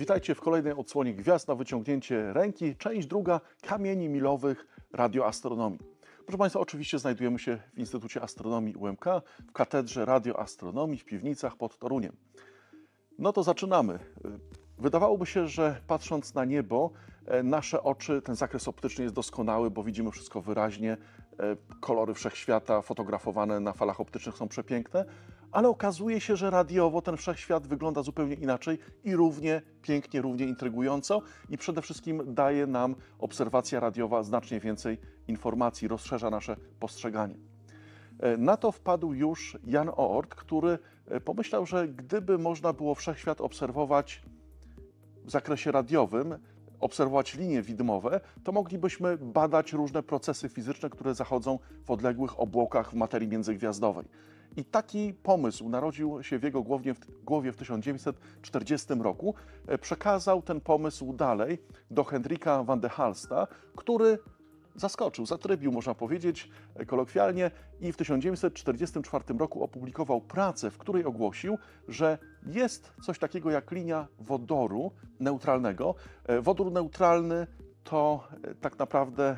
Witajcie w kolejnej odsłonie Gwiazd na wyciągnięcie ręki, część druga kamieni milowych radioastronomii. Proszę Państwa, oczywiście znajdujemy się w Instytucie Astronomii UMK, w Katedrze Radioastronomii w Piwnicach pod Toruniem. No to zaczynamy. Wydawałoby się, że patrząc na niebo, nasze oczy, ten zakres optyczny jest doskonały, bo widzimy wszystko wyraźnie, kolory wszechświata fotografowane na falach optycznych są przepiękne, ale okazuje się, że radiowo ten wszechświat wygląda zupełnie inaczej i równie pięknie, równie intrygująco i przede wszystkim daje nam obserwacja radiowa znacznie więcej informacji, rozszerza nasze postrzeganie. Na to wpadł już Jan Oort, który pomyślał, że gdyby można było wszechświat obserwować w zakresie radiowym, obserwować linie widmowe, to moglibyśmy badać różne procesy fizyczne, które zachodzą w odległych obłokach w materii międzygwiazdowej. I taki pomysł narodził się w jego głowie w 1940 roku. Przekazał ten pomysł dalej do Hendrika van der Halsta, który zaskoczył, zatrybił, można powiedzieć kolokwialnie, i w 1944 roku opublikował pracę, w której ogłosił, że jest coś takiego jak linia wodoru neutralnego. Wodór neutralny to tak naprawdę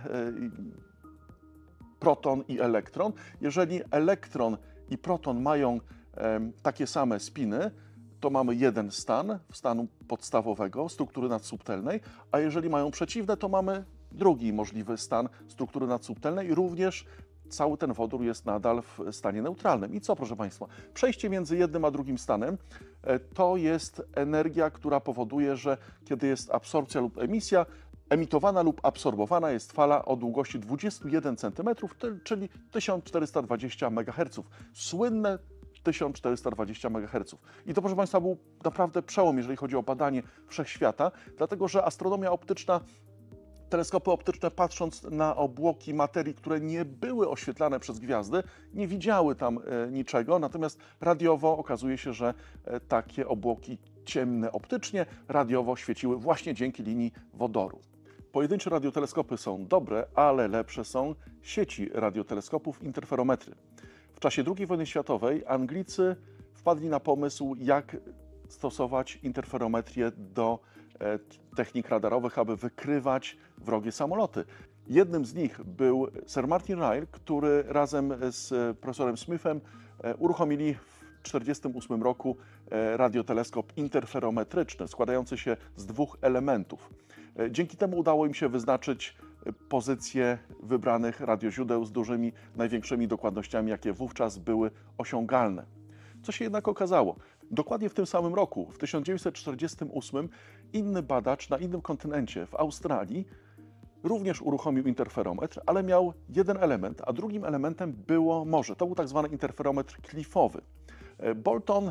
proton i elektron. Jeżeli elektron i proton mają takie same spiny, to mamy jeden stan, stanu podstawowego, struktury nadsubtelnej, a jeżeli mają przeciwne, to mamy drugi możliwy stan struktury nadsubtelnej. Również cały ten wodór jest nadal w stanie neutralnym. I co, proszę Państwa? Przejście między jednym a drugim stanem to jest energia, która powoduje, że kiedy jest absorpcja lub emisja, emitowana lub absorbowana jest fala o długości 21 cm, czyli 1420 MHz. Słynne 1420 MHz. I to, proszę Państwa, był naprawdę przełom, jeżeli chodzi o badanie wszechświata, dlatego że astronomia optyczna, teleskopy optyczne, patrząc na obłoki materii, które nie były oświetlane przez gwiazdy, nie widziały tam niczego, natomiast radiowo okazuje się, że takie obłoki ciemne optycznie radiowo świeciły właśnie dzięki linii wodoru. Pojedyncze radioteleskopy są dobre, ale lepsze są sieci radioteleskopów interferometry. W czasie II wojny światowej Anglicy wpadli na pomysł, jak stosować interferometrię do technik radarowych, aby wykrywać wrogie samoloty. Jednym z nich był Sir Martin Ryle, który razem z profesorem Smithem uruchomili w 1948 roku radioteleskop interferometryczny składający się z dwóch elementów. Dzięki temu udało im się wyznaczyć pozycję wybranych radioźródeł z dużymi, największymi dokładnościami, jakie wówczas były osiągalne. Co się jednak okazało? Dokładnie w tym samym roku, w 1948, inny badacz na innym kontynencie, w Australii, również uruchomił interferometr, ale miał jeden element, a drugim elementem było morze. To był tak zwany interferometr klifowy. Bolton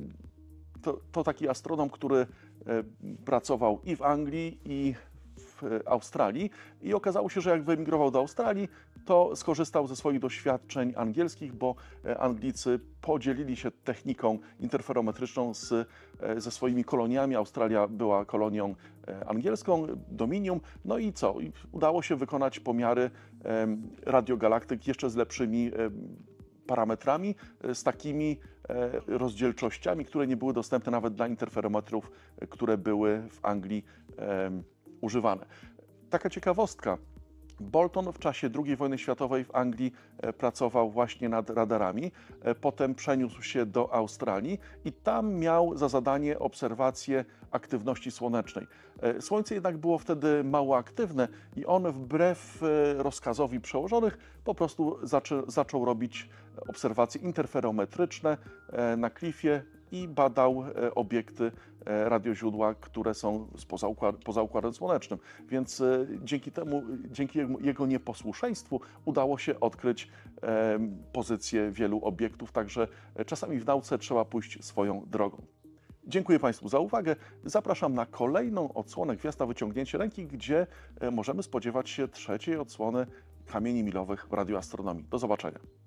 to taki astronom, który pracował i w Anglii, i w Australii, i okazało się, że jak wyemigrował do Australii, to skorzystał ze swoich doświadczeń angielskich, bo Anglicy podzielili się techniką interferometryczną ze swoimi koloniami. Australia była kolonią angielską, dominium. No i co? Udało się wykonać pomiary radiogalaktyk jeszcze z lepszymi parametrami, z takimi rozdzielczościami, które nie były dostępne nawet dla interferometrów, które były w Anglii używane. Taka ciekawostka. Bolton w czasie II wojny światowej w Anglii pracował właśnie nad radarami, potem przeniósł się do Australii i tam miał za zadanie obserwację aktywności słonecznej. Słońce jednak było wtedy mało aktywne i on wbrew rozkazowi przełożonych po prostu zaczął robić obserwacje interferometryczne na klifie i badał obiekty radioźródła, które są poza Układem Słonecznym. Więc dzięki jego nieposłuszeństwu udało się odkryć pozycję wielu obiektów, także czasami w nauce trzeba pójść swoją drogą. Dziękuję Państwu za uwagę. Zapraszam na kolejną odsłonę Gwiazd na wyciągnięcie ręki, gdzie możemy spodziewać się trzeciej odsłony kamieni milowych w radioastronomii. Do zobaczenia.